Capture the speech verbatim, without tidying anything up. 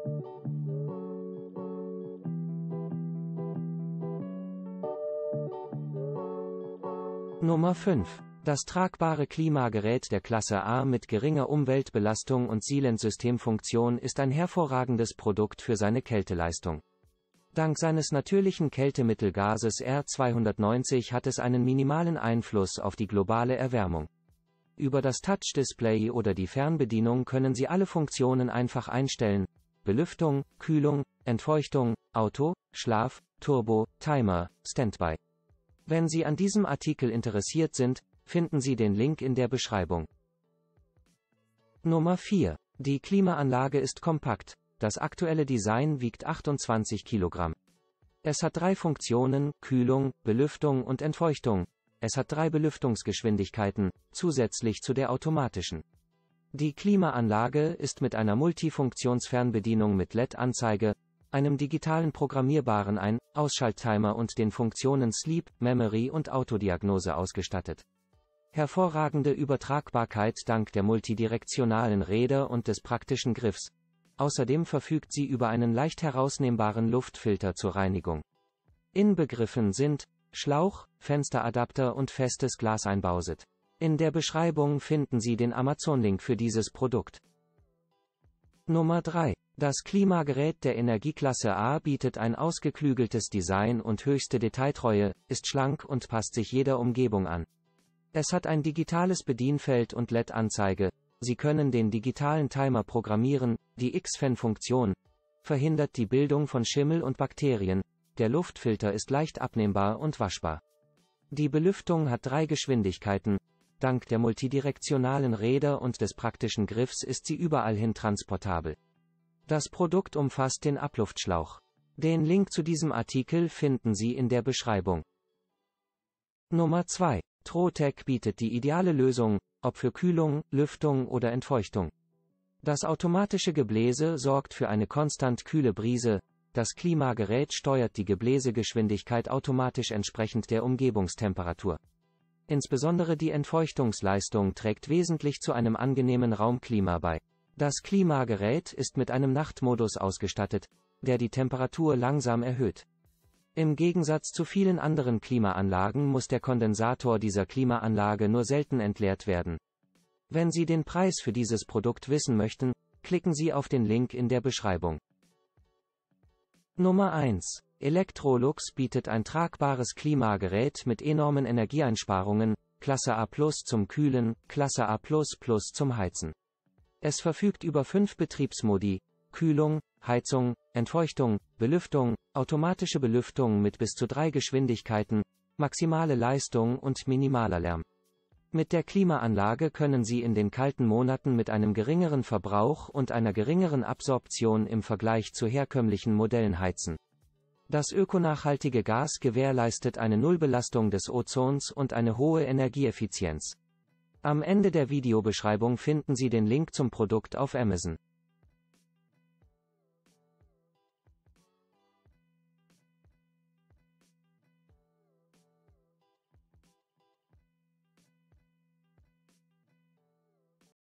Nummer fünf. Das tragbare Klimagerät der Klasse A mit geringer Umweltbelastung und Silent-Systemfunktion ist ein hervorragendes Produkt für seine Kälteleistung. Dank seines natürlichen Kältemittelgases R zweihundertneunzig hat es einen minimalen Einfluss auf die globale Erwärmung. Über das Touch-Display oder die Fernbedienung können Sie alle Funktionen einfach einstellen: Belüftung, Kühlung, Entfeuchtung, Auto, Schlaf, Turbo, Timer, Standby. Wenn Sie an diesem Artikel interessiert sind, finden Sie den Link in der Beschreibung. Nummer vier. Die Klimaanlage ist kompakt. Das aktuelle Design wiegt achtundzwanzig Kilogramm. Es hat drei Funktionen: Kühlung, Belüftung und Entfeuchtung. Es hat drei Belüftungsgeschwindigkeiten, zusätzlich zu der automatischen. Die Klimaanlage ist mit einer Multifunktionsfernbedienung mit L E D-Anzeige, einem digitalen programmierbaren Ein-, Ausschalttimer und den Funktionen Sleep, Memory und Autodiagnose ausgestattet. Hervorragende Übertragbarkeit dank der multidirektionalen Räder und des praktischen Griffs. Außerdem verfügt sie über einen leicht herausnehmbaren Luftfilter zur Reinigung. Inbegriffen sind Schlauch, Fensteradapter und festes Glaseinbauset. In der Beschreibung finden Sie den Amazon-Link für dieses Produkt. Nummer drei. Das Klimagerät der Energieklasse A bietet ein ausgeklügeltes Design und höchste Detailtreue, ist schlank und passt sich jeder Umgebung an. Es hat ein digitales Bedienfeld und L E D-Anzeige. Sie können den digitalen Timer programmieren. Die X-Fan-Funktion verhindert die Bildung von Schimmel und Bakterien. Der Luftfilter ist leicht abnehmbar und waschbar. Die Belüftung hat drei Geschwindigkeiten. Dank der multidirektionalen Räder und des praktischen Griffs ist sie überall hin transportabel. Das Produkt umfasst den Abluftschlauch. Den Link zu diesem Artikel finden Sie in der Beschreibung. Nummer zwei. Trotec bietet die ideale Lösung, ob für Kühlung, Lüftung oder Entfeuchtung. Das automatische Gebläse sorgt für eine konstant kühle Brise. Das Klimagerät steuert die Gebläsegeschwindigkeit automatisch entsprechend der Umgebungstemperatur. Insbesondere die Entfeuchtungsleistung trägt wesentlich zu einem angenehmen Raumklima bei. Das Klimagerät ist mit einem Nachtmodus ausgestattet, der die Temperatur langsam erhöht. Im Gegensatz zu vielen anderen Klimaanlagen muss der Kondensator dieser Klimaanlage nur selten entleert werden. Wenn Sie den Preis für dieses Produkt wissen möchten, klicken Sie auf den Link in der Beschreibung. Nummer eins. Electrolux bietet ein tragbares Klimagerät mit enormen Energieeinsparungen, Klasse A plus zum Kühlen, Klasse A plus plus zum Heizen. Es verfügt über fünf Betriebsmodi: Kühlung, Heizung, Entfeuchtung, Belüftung, automatische Belüftung mit bis zu drei Geschwindigkeiten, maximale Leistung und minimaler Lärm. Mit der Klimaanlage können Sie in den kalten Monaten mit einem geringeren Verbrauch und einer geringeren Absorption im Vergleich zu herkömmlichen Modellen heizen. Das ökonachhaltige Gas gewährleistet eine Nullbelastung des Ozons und eine hohe Energieeffizienz. Am Ende der Videobeschreibung finden Sie den Link zum Produkt auf Amazon.